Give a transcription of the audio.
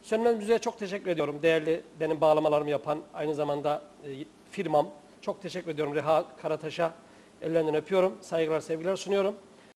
Sönmez Müziğe çok teşekkür ediyorum. Değerli benim bağlamalarımı yapan aynı zamanda firmam. Çok teşekkür ediyorum Reha Karataş'a. Ellerinden öpüyorum. Saygılar, sevgiler sunuyorum.